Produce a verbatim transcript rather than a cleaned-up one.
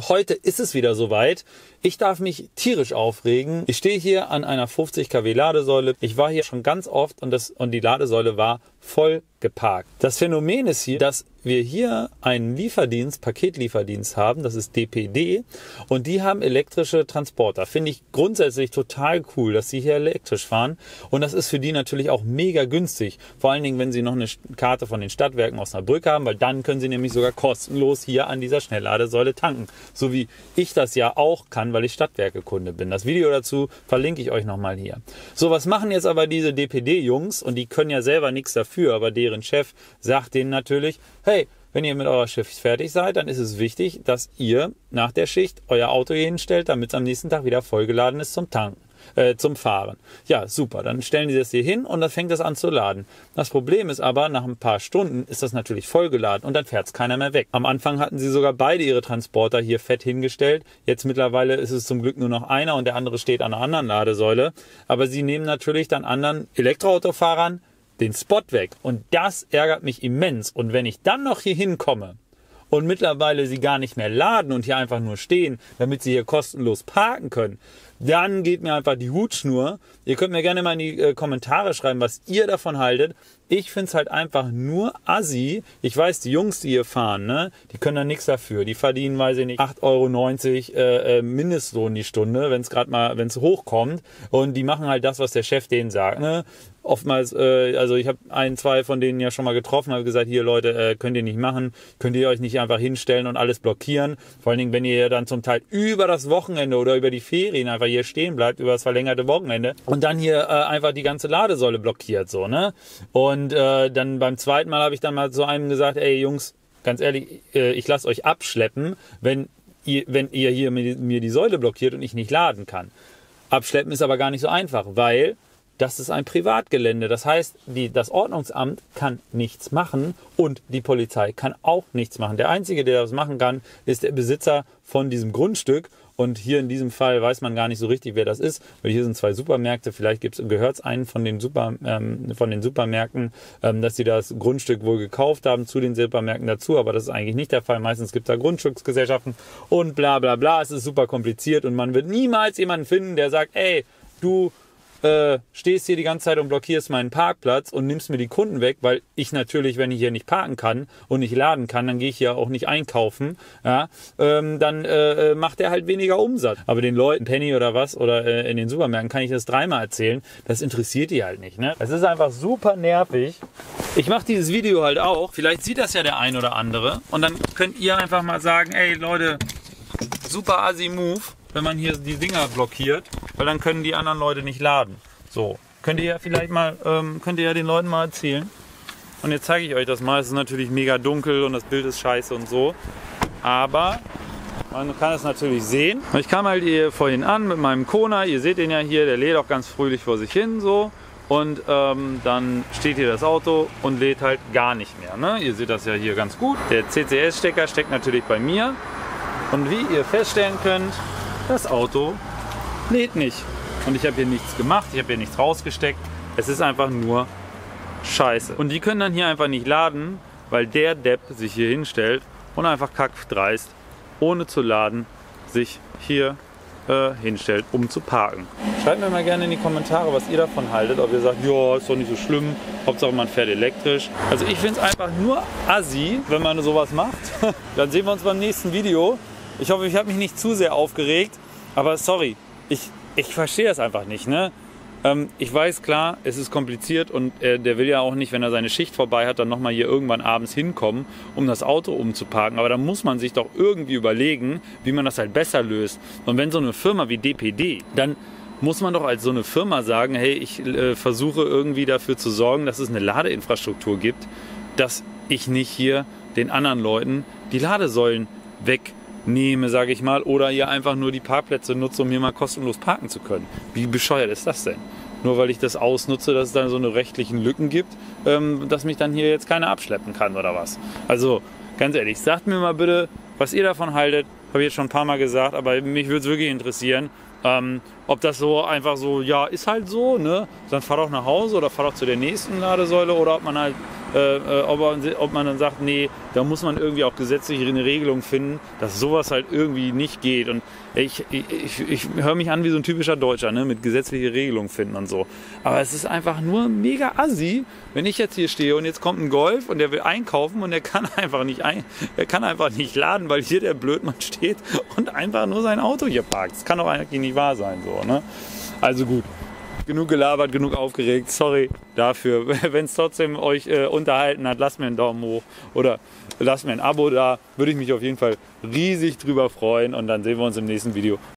Und heute ist es wieder soweit. Ich darf mich tierisch aufregen. Ich stehe hier an einer fünfzig Kilowatt Ladesäule. Ich war hier schon ganz oft und, das, und die Ladesäule war voll geparkt. Das Phänomen ist hier, dass wir hier einen Lieferdienst, Paketlieferdienst haben, das ist D P D, und die haben elektrische Transporter. Finde ich grundsätzlich total cool, dass sie hier elektrisch fahren, und das ist für die natürlich auch mega günstig. Vor allen Dingen, wenn sie noch eine Karte von den Stadtwerken Osnabrück haben, weil dann können sie nämlich sogar kostenlos hier an dieser Schnellladesäule tanken. So wie ich das ja auch kann, weil ich Stadtwerke-Kunde bin. Das Video dazu verlinke ich euch nochmal hier. So, was machen jetzt aber diese D P D-Jungs? Und die können ja selber nichts dafür, aber deren Chef sagt denen natürlich, hey, wenn ihr mit eurer Schicht fertig seid, dann ist es wichtig, dass ihr nach der Schicht euer Auto hier hinstellt, damit es am nächsten Tag wieder vollgeladen ist zum Tanken, äh, zum Fahren. Ja, super, dann stellen die das hier hin und dann fängt das an zu laden. Das Problem ist aber, nach ein paar Stunden ist das natürlich vollgeladen und dann fährt es keiner mehr weg. Am Anfang hatten sie sogar beide ihre Transporter hier fett hingestellt. Jetzt mittlerweile ist es zum Glück nur noch einer und der andere steht an einer anderen Ladesäule. Aber sie nehmen natürlich dann anderen Elektroautofahrern den Spot weg. Und das ärgert mich immens. Und wenn ich dann noch hier hinkomme und mittlerweile sie gar nicht mehr laden und hier einfach nur stehen, damit sie hier kostenlos parken können, dann geht mir einfach die Hutschnur. Ihr könnt mir gerne mal in die äh, Kommentare schreiben, was ihr davon haltet. Ich finde es halt einfach nur assi. Ich weiß, die Jungs, die hier fahren, ne, die können da nichts dafür. Die verdienen, weiß ich nicht, acht Euro neunzig äh, äh, Mindestlohn die Stunde, wenn es gerade mal, wenn es hochkommt. Und die machen halt das, was der Chef denen sagt, ne. Oftmals, äh, also ich habe ein, zwei von denen ja schon mal getroffen, habe gesagt, hier Leute, äh, könnt ihr nicht machen, könnt ihr euch nicht einfach hinstellen und alles blockieren. Vor allen Dingen, wenn ihr dann zum Teil über das Wochenende oder über die Ferien einfach hier stehen bleibt, über das verlängerte Wochenende und dann hier äh, einfach die ganze Ladesäule blockiert, so, ne? Und äh, dann beim zweiten Mal habe ich dann mal zu einem gesagt, ey Jungs, ganz ehrlich, äh, ich lasse euch abschleppen, wenn ihr, wenn ihr hier mir, mir die Säule blockiert und ich nicht laden kann. Abschleppen ist aber gar nicht so einfach, weil das ist ein Privatgelände. Das heißt, die, das Ordnungsamt kann nichts machen und die Polizei kann auch nichts machen. Der Einzige, der das machen kann, ist der Besitzer von diesem Grundstück. Und hier in diesem Fall weiß man gar nicht so richtig, wer das ist, weil hier sind zwei Supermärkte. Vielleicht gehört es einen von den, Super, ähm, von den Supermärkten, ähm, dass sie das Grundstück wohl gekauft haben zu den Supermärkten dazu. Aber das ist eigentlich nicht der Fall. Meistens gibt es da Grundstücksgesellschaften und bla bla bla. Es ist super kompliziert und man wird niemals jemanden finden, der sagt, ey, du Äh, stehst hier die ganze Zeit und blockierst meinen Parkplatz und nimmst mir die Kunden weg, weil ich natürlich, wenn ich hier nicht parken kann und nicht laden kann, dann gehe ich hier auch nicht einkaufen, ja, ähm, dann äh, macht er halt weniger Umsatz. Aber den Leuten, Penny oder was, oder äh, in den Supermärkten kann ich das dreimal erzählen, das interessiert die halt nicht, ne? Es ist einfach super nervig. Ich mache dieses Video halt auch, vielleicht sieht das ja der ein oder andere und dann könnt ihr einfach mal sagen, ey Leute, super assi Move, wenn man hier die Dinger blockiert, weil dann können die anderen Leute nicht laden. So, könnt ihr ja vielleicht mal, ähm, könnt ihr ja den Leuten mal erzählen. Und jetzt zeige ich euch das mal. Es ist natürlich mega dunkel und das Bild ist scheiße und so. Aber man kann es natürlich sehen. Ich kam halt hier vorhin an mit meinem Kona. Ihr seht den ja hier, der lädt auch ganz fröhlich vor sich hin so. Und ähm, dann steht hier das Auto und lädt halt gar nicht mehr. Ne? Ihr seht das ja hier ganz gut. Der C C S-Stecker steckt natürlich bei mir. Und wie ihr feststellen könnt, das Auto lädt nicht. Und ich habe hier nichts gemacht, ich habe hier nichts rausgesteckt. Es ist einfach nur scheiße. Und die können dann hier einfach nicht laden, weil der Depp sich hier hinstellt und einfach kackdreist, ohne zu laden, sich hier äh, hinstellt, um zu parken. Schreibt mir mal gerne in die Kommentare, was ihr davon haltet. Ob ihr sagt, ja, ist doch nicht so schlimm, Hauptsache man fährt elektrisch. Also ich finde es einfach nur assi, wenn man sowas macht. Dann sehen wir uns beim nächsten Video. Ich hoffe, ich habe mich nicht zu sehr aufgeregt, aber sorry, ich, ich verstehe das einfach nicht. Ne? Ähm, ich weiß, klar, es ist kompliziert und äh, der will ja auch nicht, wenn er seine Schicht vorbei hat, dann nochmal hier irgendwann abends hinkommen, um das Auto umzuparken. Aber da muss man sich doch irgendwie überlegen, wie man das halt besser löst. Und wenn so eine Firma wie D P D, dann muss man doch als so eine Firma sagen, hey, ich äh, versuche irgendwie dafür zu sorgen, dass es eine Ladeinfrastruktur gibt, dass ich nicht hier den anderen Leuten die Ladesäulen weg nehme, sage ich mal, oder ihr einfach nur die Parkplätze nutze, um hier mal kostenlos parken zu können. Wie bescheuert ist das denn? Nur weil ich das ausnutze, dass es dann so eine rechtlichen Lücken gibt, ähm, dass mich dann hier jetzt keiner abschleppen kann oder was. Also, ganz ehrlich, sagt mir mal bitte, was ihr davon haltet. Habe ich jetzt schon ein paar Mal gesagt, aber mich würde es wirklich interessieren, ähm, ob das so einfach so, ja, ist halt so, ne? Dann fahr doch nach Hause oder fahr doch zu der nächsten Ladesäule oder ob man halt äh, ob, ob man dann sagt, nee, da muss man irgendwie auch gesetzlich eine Regelung finden, dass sowas halt irgendwie nicht geht. Und ich, ich, ich, ich höre mich an wie so ein typischer Deutscher, ne, mit gesetzliche Regelungen finden und so. Aber es ist einfach nur mega assi, wenn ich jetzt hier stehe und jetzt kommt ein Golf und der will einkaufen und der kann einfach nicht ein, der kann einfach nicht laden, weil hier der Blödmann steht und einfach nur sein Auto hier parkt. Das kann doch eigentlich nicht wahr sein, so, ne? Also gut. Genug gelabert, genug aufgeregt. Sorry dafür. Wenn es trotzdem euch äh, unterhalten hat, lasst mir einen Daumen hoch oder lasst mir ein Abo da. Würde ich mich auf jeden Fall riesig drüber freuen. Und dann sehen wir uns im nächsten Video.